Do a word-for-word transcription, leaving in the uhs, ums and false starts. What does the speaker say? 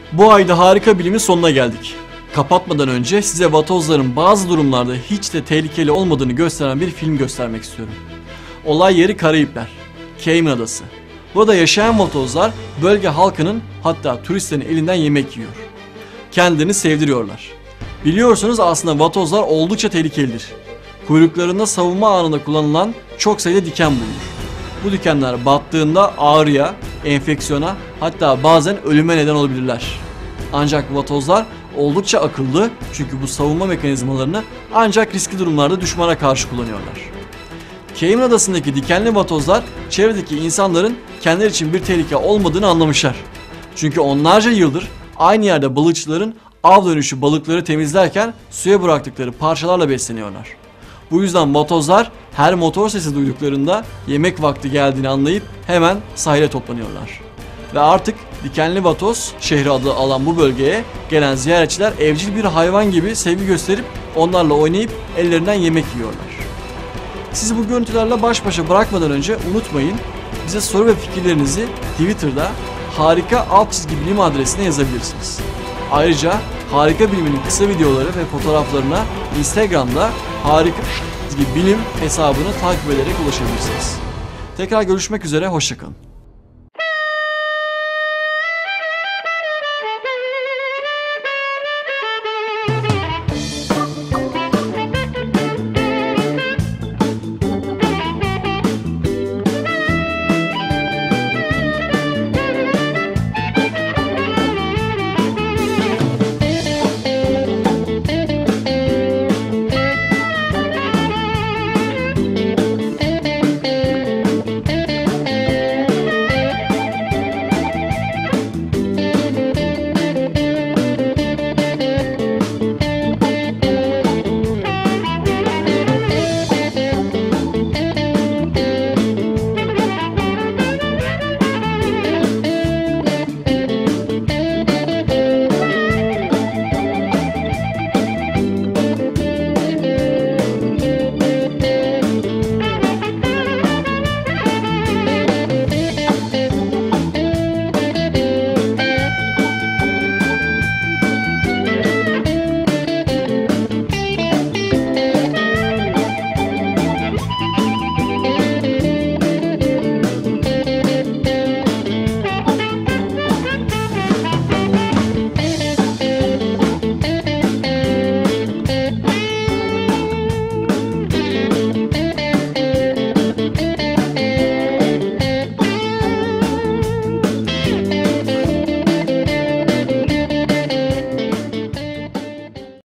Bu ayda harika bilimin sonuna geldik. Kapatmadan önce size vatozların bazı durumlarda hiç de tehlikeli olmadığını gösteren bir film göstermek istiyorum. Olay yeri Karayipler, Cayman Adası. Burada yaşayan vatozlar bölge halkının, hatta turistlerin elinden yemek yiyor. Kendilerini sevdiriyorlar. Biliyorsunuz aslında vatozlar oldukça tehlikelidir. Kuyruklarında savunma anında kullanılan çok sayıda diken bulunur. Bu dikenler battığında ağrıya, enfeksiyona, hatta bazen ölüme neden olabilirler. Ancak vatozlar oldukça akıllı, çünkü bu savunma mekanizmalarını ancak riskli durumlarda düşmana karşı kullanıyorlar. Cayman Adası'ndaki dikenli vatozlar çevredeki insanların kendileri için bir tehlike olmadığını anlamışlar. Çünkü onlarca yıldır aynı yerde balıkçıların av dönüşü balıkları temizlerken suya bıraktıkları parçalarla besleniyorlar. Bu yüzden vatozlar her motor sesi duyduklarında yemek vakti geldiğini anlayıp hemen sahile toplanıyorlar. Ve artık dikenli vatoz şehri adı alan bu bölgeye gelen ziyaretçiler evcil bir hayvan gibi sevgi gösterip onlarla oynayıp ellerinden yemek yiyorlar. Sizi bu görüntülerle baş başa bırakmadan önce unutmayın, bize soru ve fikirlerinizi Twitter'da harika alt çizgi bilim adresine yazabilirsiniz. Ayrıca Harika Bilim'in kısa videoları ve fotoğraflarına Instagram'da harika çizgi bilim hesabını takip ederek ulaşabilirsiniz. Tekrar görüşmek üzere, hoşça kalın.